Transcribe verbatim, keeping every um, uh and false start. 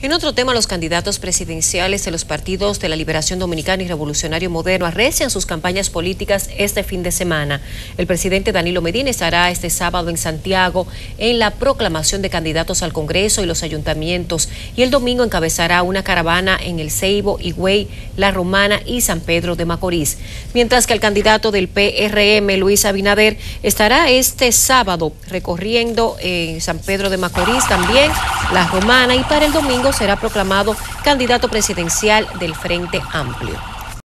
En otro tema, los candidatos presidenciales de los partidos de la Liberación Dominicana y Revolucionario Moderno arrecian sus campañas políticas este fin de semana. El presidente Danilo Medina estará este sábado en Santiago en la proclamación de candidatos al Congreso y los ayuntamientos, y el domingo encabezará una caravana en El Ceibo, Higüey, La Romana y San Pedro de Macorís. Mientras que el candidato del P R M, Luis Abinader, estará este sábado recorriendo en San Pedro de Macorís, también La Romana, y para el domingo será proclamado candidato presidencial del Frente Amplio.